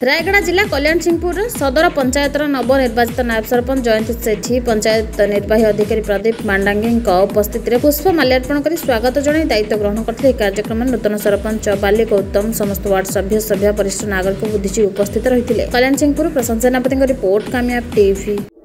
रायगढ़ जिला कल्याण सिंहपुर सदर पंचायतर नवनिर्वाचित नायब सरपंच जयंती सेठी पंचायत निर्वाही अधिकारी प्रदीप मांडांगी उपस्थित में पुष्प माल्यार्पण कर स्वागत जन दायित्व ग्रहण करते। कार्यक्रम में नूतन सरपंच बाली गौतम समस्त वार्ड सभ्य वरिष्ठ नागरिक बुद्धिजीवी उपस्थित रही। कल्याण सिंहपुर प्रशांत सेनापति रिपोर्ट कामयाब टीवी।